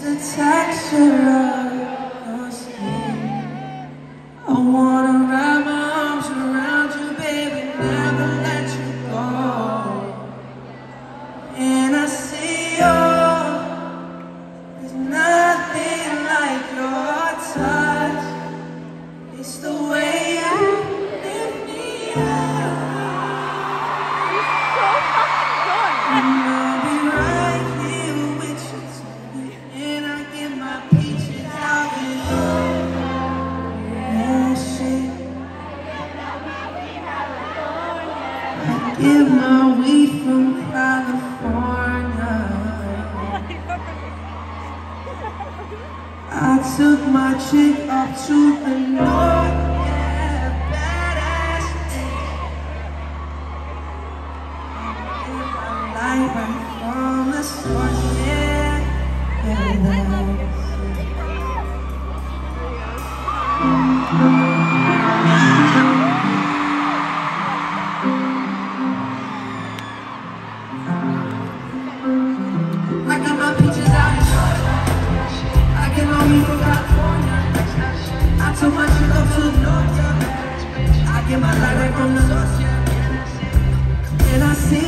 the texture of your skin. I wanna wrap my arms around you, baby, never let you go. And I see there's nothing like your touch. It's the way you lift me up. And I'll be right here with you too. And I get my peaches out of you. Yeah, shit. I get my weed from California. I took my chick up to the north, yeah, badass thing. Light right from the source, yeah, badass. I got my peaches out in Georgia. I get my weed from California. I took my chick up to the north, yeah. I get my light right from the source, yeah. And I see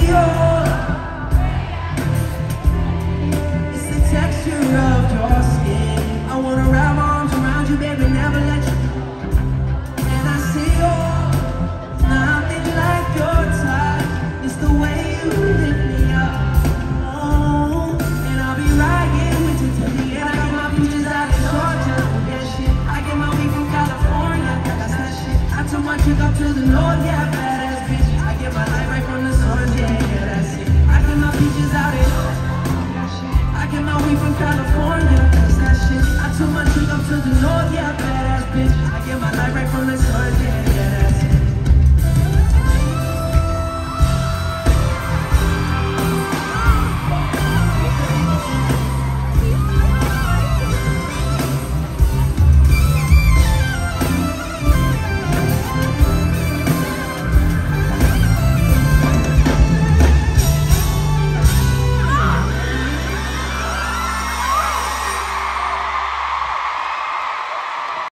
it's the texture of your skin. I wanna wrap my arms around you, baby, never let you go. And I see nothing like your touch. It's the way you lift me up. Oh, and I'll be right here with you till the end. I get my peaches out in Georgia, yeah, shit. I get my weed from California, that's that shit. I took my chick up to the north, yeah, badass bitch. I get my light right from the source, yeah, that's it. I get my peaches out in Georgia, I get my weed from California.